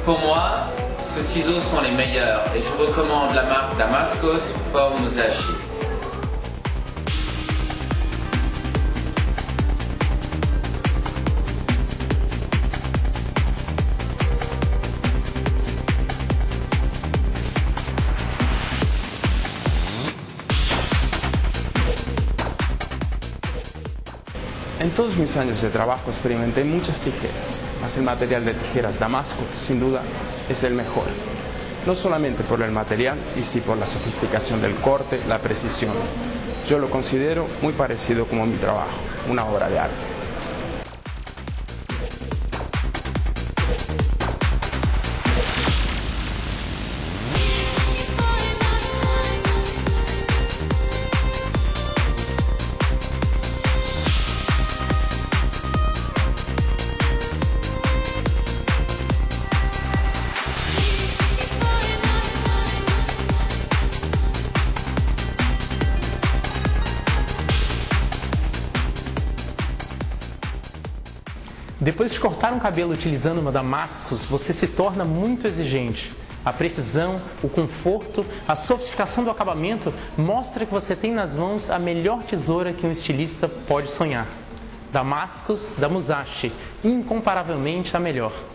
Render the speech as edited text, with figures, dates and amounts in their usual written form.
Pour moi, ces ciseaux sont les meilleurs et je recommande la marque Damascus forme Musashi. En todos mis años de trabajo experimenté muchas tijeras, mas el material de tijeras Damascus, sin duda, es el mejor. No solamente por el material, y sí por la sofisticación del corte, la precisión. Yo lo considero muy parecido como mi trabajo, una obra de arte. Depois de cortar um cabelo utilizando uma Damascus, você se torna muito exigente. A precisão, o conforto, a sofisticação do acabamento mostra que você tem nas mãos a melhor tesoura que um estilista pode sonhar. Damascus da Musashi, incomparavelmente a melhor.